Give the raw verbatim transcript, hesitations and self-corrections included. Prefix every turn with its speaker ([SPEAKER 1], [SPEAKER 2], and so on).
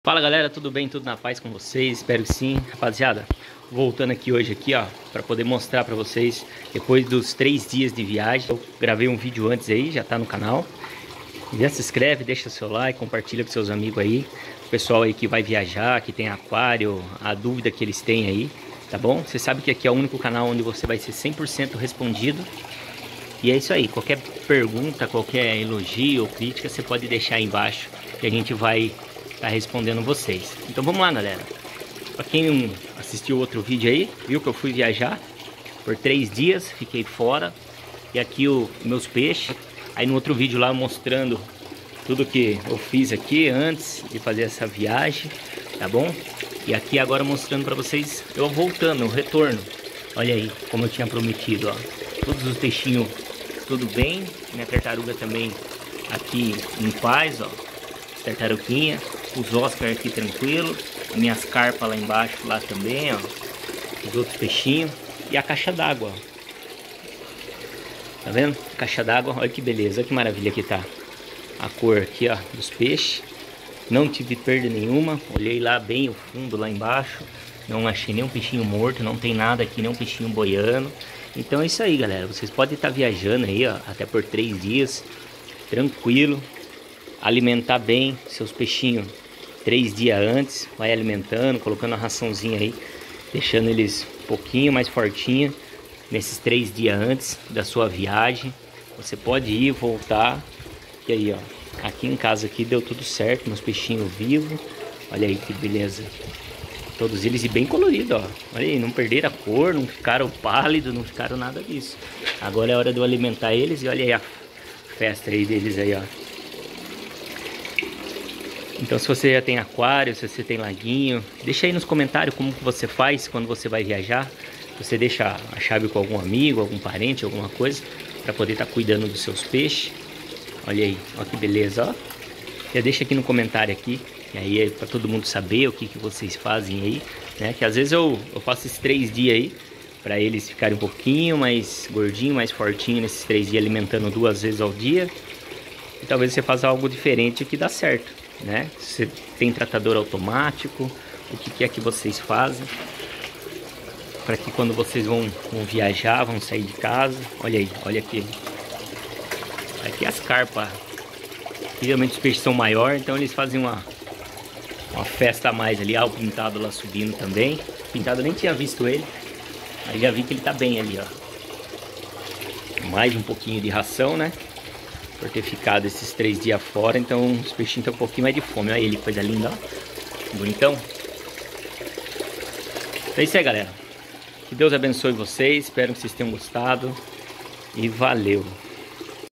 [SPEAKER 1] Fala galera, tudo bem? Tudo na paz com vocês? Espero que sim. Rapaziada, voltando aqui hoje aqui, ó, para poder mostrar para vocês, depois dos três dias de viagem, eu gravei um vídeo antes aí, já tá no canal. Já se inscreve, deixa seu like, compartilha com seus amigos aí, o pessoal aí que vai viajar, que tem aquário, a dúvida que eles têm aí, tá bom? Você sabe que aqui é o único canal onde você vai ser cem por cento respondido. E é isso aí, qualquer pergunta, qualquer elogio ou crítica, você pode deixar aí embaixo que a gente vai tá respondendo vocês. Então vamos lá, galera. Para quem assistiu outro vídeo aí, viu que eu fui viajar por três dias, fiquei fora. E aqui os meus peixes. Aí no outro vídeo lá mostrando tudo que eu fiz aqui antes de fazer essa viagem, tá bom? E aqui agora mostrando para vocês eu voltando, o retorno. Olha aí, como eu tinha prometido, ó. Todos os peixinhos tudo bem. Minha tartaruga também aqui em paz, ó. Tartaruguinha. Os Oscar aqui tranquilo, as minhas carpas lá embaixo, lá também, ó, os outros peixinhos e a caixa d'água, tá vendo? Caixa d'água, olha que beleza, olha que maravilha que tá a cor aqui, ó, dos peixes. Não tive perda nenhuma, olhei lá bem o fundo lá embaixo, não achei nenhum peixinho morto, não tem nada aqui, nenhum peixinho boiando. Então é isso aí, galera, vocês podem estar viajando aí, ó, até por três dias, tranquilo. Alimentar bem seus peixinhos três dias antes, vai alimentando, colocando a raçãozinha aí, deixando eles um pouquinho mais fortinho nesses três dias antes da sua viagem. Você pode ir, voltar. E aí, ó, aqui em casa aqui deu tudo certo, meus peixinhos vivos. Olha aí que beleza. Todos eles e bem coloridos, ó. Olha aí, não perderam a cor, não ficaram pálidos, não ficaram nada disso. Agora é hora de eu alimentar eles e olha aí a festa aí deles aí, ó. Então se você já tem aquário, se você tem laguinho, deixa aí nos comentários como que você faz quando você vai viajar. Você deixa a chave com algum amigo, algum parente, alguma coisa, para poder estar cuidando dos seus peixes. Olha aí, olha que beleza, ó. Já deixa aqui no comentário aqui, e aí é para todo mundo saber o que, que vocês fazem aí, né? Que às vezes eu, eu faço esses três dias aí, para eles ficarem um pouquinho mais gordinho, mais fortinho nesses três dias, alimentando duas vezes ao dia. E talvez você faça algo diferente que dá certo, né? Você tem tratador automático, o que, que é que vocês fazem para que quando vocês vão, vão viajar, vão sair de casa, olha aí, olha aqui, aqui as carpas, geralmente os peixes são maiores, então eles fazem uma, uma festa a mais ali. Ah, o pintado lá subindo também, o pintado eu nem tinha visto ele, aí já vi que ele tá bem ali, ó, mais um pouquinho de ração, né? Por ter ficado esses três dias fora, então os peixinhos estão um pouquinho mais de fome. Olha ele, coisa linda, ó. Bonitão. É isso aí, galera. Que Deus abençoe vocês. Espero que vocês tenham gostado. E valeu.